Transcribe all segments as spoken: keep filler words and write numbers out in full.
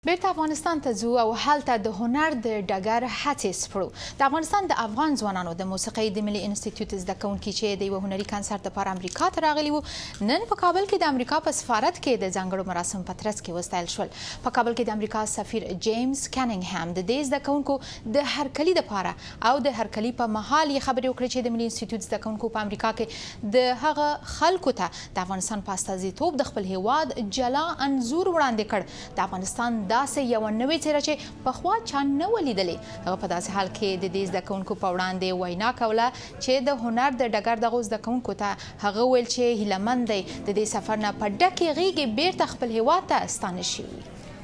بیرته افغانستان ته ځو او هلته د هنر د ډګر هڅې سپړو. د افغانستان د افغان ځوانانو د موسیقۍ د ملي انسټیټیوټ زده کوونکي چې د یوه هنري کنسرت لپاره امریکا ته راغلي وو، نن په کابل کې د امریکا په سفارت کې د ځانګړو مراسمو په ترڅ کې وستایل شول. په کابل کې د امریکا سفیر جیمز کنینګهام د دې زده کوونکو د هرکلي لپاره او د هرکلي په مهال یې خبرې وکړې چې د ملي انسټیټیوټ زده کوونکو په امریکا کې د هغه خلکو ته د افغانستان په استازیتوب د خپل هیواد جلا انځور وړاندې کړ. د افغانستان داسې یوه نوې څیره چې پخوا چا نه و لیدلې. هغه په داسې حال کې د دې زده کوونکو په وړاندې وینا کوله چې د هنر د ډګر دغو زده کوونکو ته هغه ویل چې هیلهمند دی د دې سفر نه په ډکې غېږې بیرته خپل هیواد ته ستانه شوي.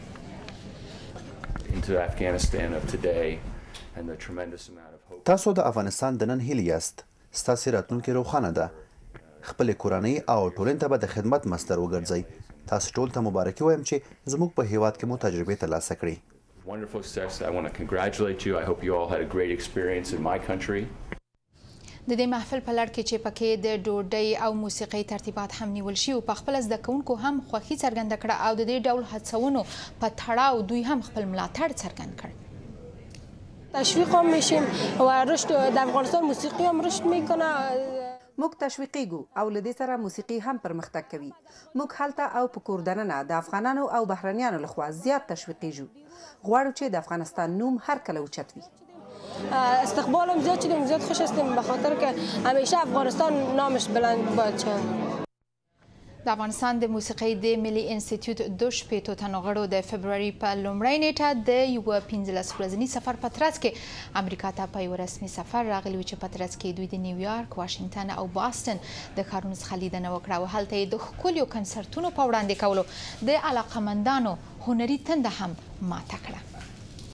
تاسو د افغانستان د نن هیلې یاست. ستاسې راتلونکې روښانه ده. خپلې کورنۍ او ټولنې ته به د خدمت مصدر وګرځئ. تاسو ټول ته مبارکي وایم چې زموږ په هیواد کې مو تجربې ترلاسه کړې. د دې محفل په لړ کې چې پکې د ډوډۍ او موسیقۍ ترتیبات هم نیول شي او په خپل زده کوونکو هم خوښي څرګنده کړه او د دې ډول هڅونو په تړاو دوی هم خپل ملاتړ څرګند کړ. تشویق هم میشیم و رشد در افغانستان موسیقی هم رشد میکنه. موږ تشویقیږو او له دې سره موسیقي هم پرمختګ کوي. موږ هلته او په کور دننه د افغانانو او بهرنیانو لخوا زیات تشویقیږو. غواړو چې د افغانستان نوم هر کله اوچت وي. استقبال هم زیاد شدیم، زیاد خوش هستیم به خاطر که همیشه افغانستان نامش بلند باید شد. د افغانستان د موسیقۍ د ملي انسټیټیوټ دوه شپېتو تنو غړو د فبروري په لومړۍ نیټه د یوه پنځلس ورځني سفر په ترڅ کې امریکا ته په یوه رسمي سفر راغلي وو چې په ترڅ کې دوی د نیویارک، واشنګټن او باستن د ښارونو څخه لیدنه وکړه او هلته یې د ښکلیو کنسرتونو په وړاندې کولو د علاقمندانو هنري تنده هم ماته کړه.